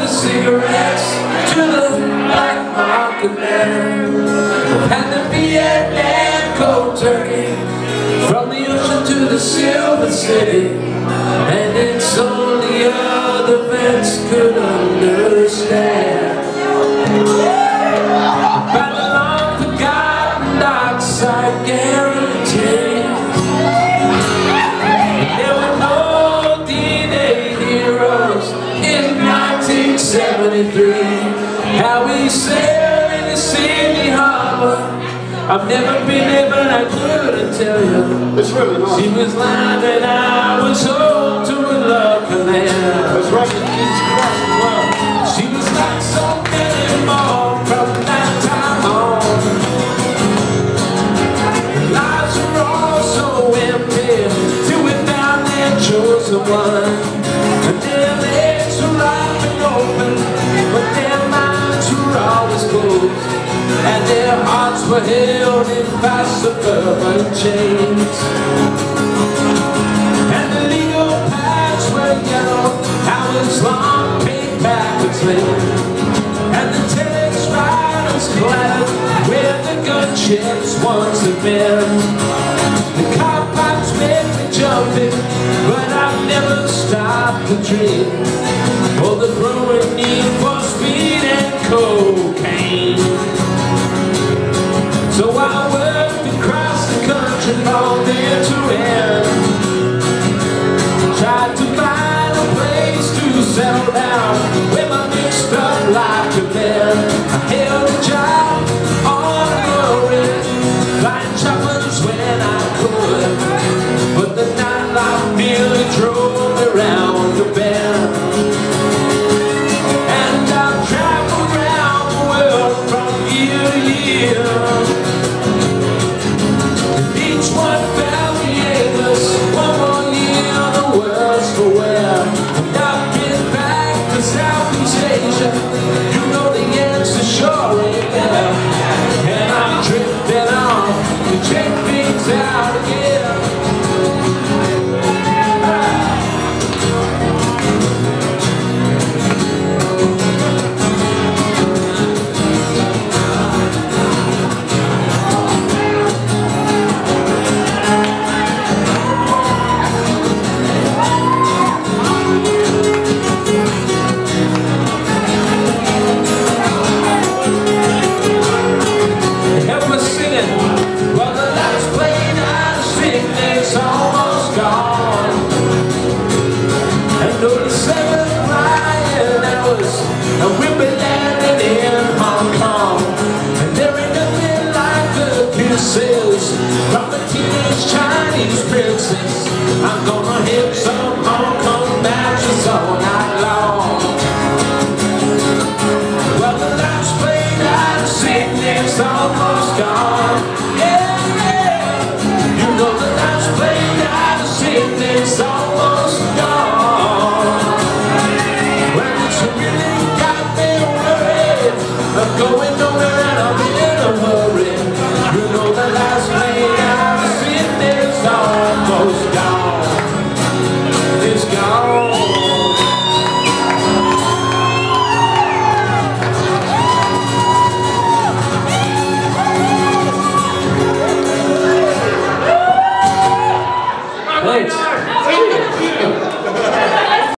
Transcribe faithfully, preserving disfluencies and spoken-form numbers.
the cigarettes to the black market man, and the Vietnam cold turkey, from the ocean to the Silver City, and it's only other vets could understand. By the long forgotten dark side guarantee, there were no D Day heroes in nineteen seventy-three. How we sailed in the Sydney Harbor, I've never been there, but I couldn't tell you. It's really nice. She was lying and I was home to a love canal. That's right, the kids cross as well. She was like so many more from that time on. Lives were all so empty till we found their chosen one. And their legs were ripe and open, but their minds were always closed, and their hearts were held in fast suburban chains. And the legal pads were yellow, hours long paid backwards lane, and the telex riders clattered where the gunships once had been. The car pipes made me jumping, but I've never stopped to dream for the growing need for speed and cocaine. So I worked across the country from end to end, tried to find a place to settle down where my mixed up life could bend. I held a job on the glory, flying choppers when I could, but the nightlife merely drove me round the bend. And I've traveled around the world from year to year, each one felt the aimless, one more year the worse for wear. And I've been back to Southeast Asia, you know the answer sure ain't there. And I'm drifting off to check things out again. And we'll be landing in Hong Kong, and there ain't nothing like the kisses from the teenage Chinese princess. I'm gonna hit some Hong Kong matches all night long. Well, the last plane out of Sydney's almost gone. Yeah, yeah. You know the last plane out of Sydney's almost gone. Well, it's really I'm going nowhere and I'm in a hurry. You know the last plane out of Sydney's almost gone. It's gone. Thanks.